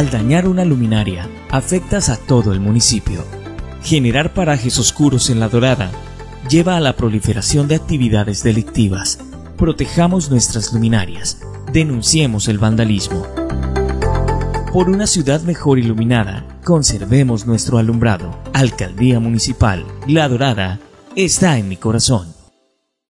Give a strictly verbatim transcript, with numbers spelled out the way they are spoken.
Al dañar una luminaria, afectas a todo el municipio. Generar parajes oscuros en La Dorada lleva a la proliferación de actividades delictivas. Protejamos nuestras luminarias. Denunciemos el vandalismo. Por una ciudad mejor iluminada, conservemos nuestro alumbrado. Alcaldía Municipal La Dorada está en mi corazón.